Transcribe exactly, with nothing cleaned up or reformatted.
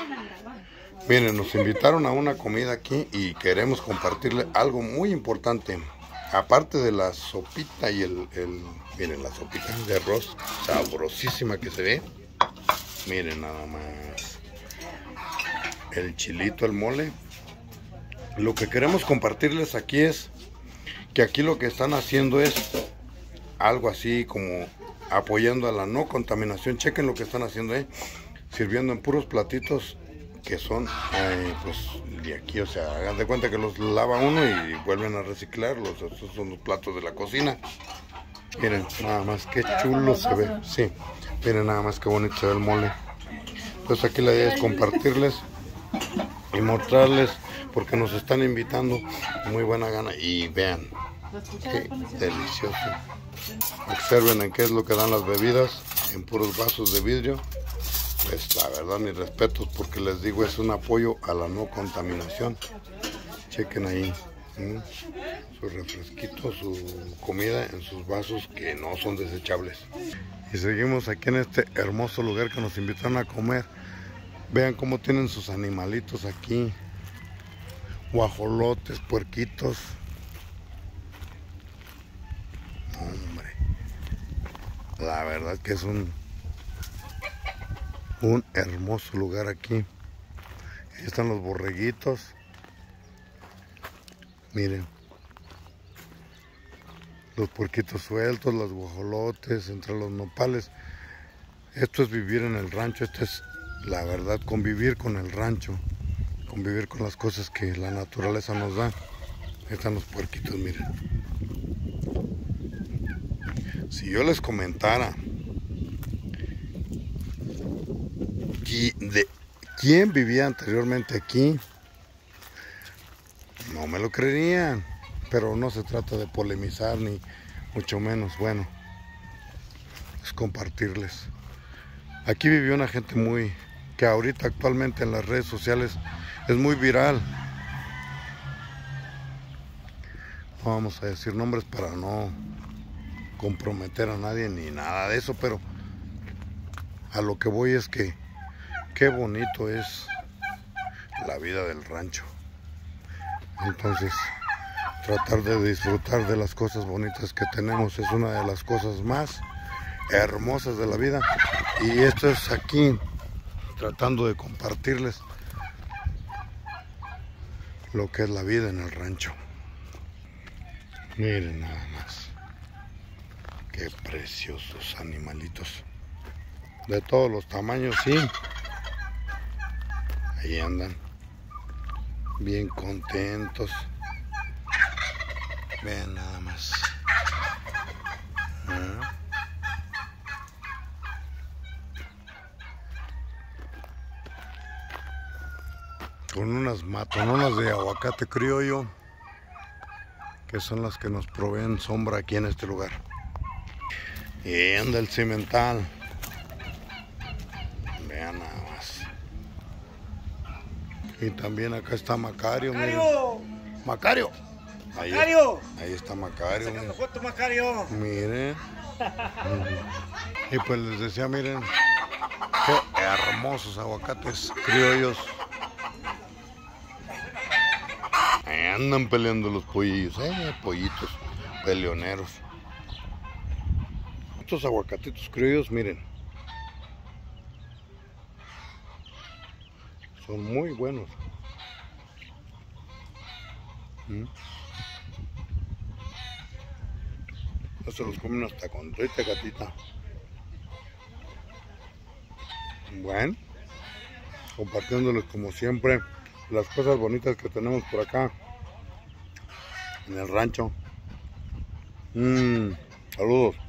Miren, nos invitaron a una comida aquí y queremos compartirle algo muy importante. Aparte de la sopita y el, el... Miren, la sopita de arroz sabrosísima que se ve. Miren nada más. El chilito, el mole. Lo que queremos compartirles aquí es que aquí lo que están haciendo es algo así como apoyando a la no contaminación. Chequen lo que están haciendo ahí, sirviendo en puros platitos que son eh, pues de aquí, o sea, hagan de cuenta que los lava uno y vuelven a reciclarlos. Estos son los platos de la cocina. Miren nada más qué chulo se ve. Sí, miren nada más qué bonito se ve el mole. Entonces aquí la idea es compartirles y mostrarles, porque nos están invitando, muy buena gana. Y vean qué delicioso. Observen en qué es lo que dan las bebidas, en puros vasos de vidrio. Pues la verdad, mis respetos, porque les digo, es un apoyo a la no contaminación. Chequen ahí ¿sí? Su refresquito, su comida en sus vasos que no son desechables. Y seguimos aquí en este hermoso lugar que nos invitaron a comer. Vean cómo tienen sus animalitos aquí. Guajolotes, puerquitos. Hombre, la verdad que es un un hermoso lugar aquí. Ahí están los borreguitos. Miren, los puerquitos sueltos, los guajolotes, entre los nopales. Esto es vivir en el rancho. Esto es, la verdad, convivir con el rancho, convivir con las cosas que la naturaleza nos da. Ahí están los puerquitos, miren. Si yo les comentara de quién vivía anteriormente aquí, no me lo creerían, pero no se trata de polemizar ni mucho menos. Bueno, es compartirles. Aquí vivió una gente muy, que ahorita actualmente en las redes sociales es muy viral. No vamos a decir nombres para no comprometer a nadie ni nada de eso, pero a lo que voy es que qué bonito es la vida del rancho. Entonces, tratar de disfrutar de las cosas bonitas que tenemos es una de las cosas más hermosas de la vida. Y esto es aquí, tratando de compartirles lo que es la vida en el rancho. Miren nada más. Qué preciosos animalitos. De todos los tamaños, sí. Ahí andan, bien contentos. Vean nada más. ¿Ah? Con unas matononas de aguacate criollo, que son las que nos proveen sombra aquí en este lugar. Y anda el cimental. Vean nada más. Y también acá está Macario. ¡Macario! Miren. ¡Macario! Ahí, ¡Macario! Ahí está Macario. Sacando foto, Macario. Miren. Y pues les decía, miren, qué hermosos aguacates criollos. Ahí andan peleando los pollillos, eh, pollitos peleoneros. Estos aguacatitos criollos, miren, son muy buenos. ¿Mm? No se los comen hasta con triste gatita. Bueno, compartiéndoles como siempre las cosas bonitas que tenemos por acá en el rancho. Mm, saludos.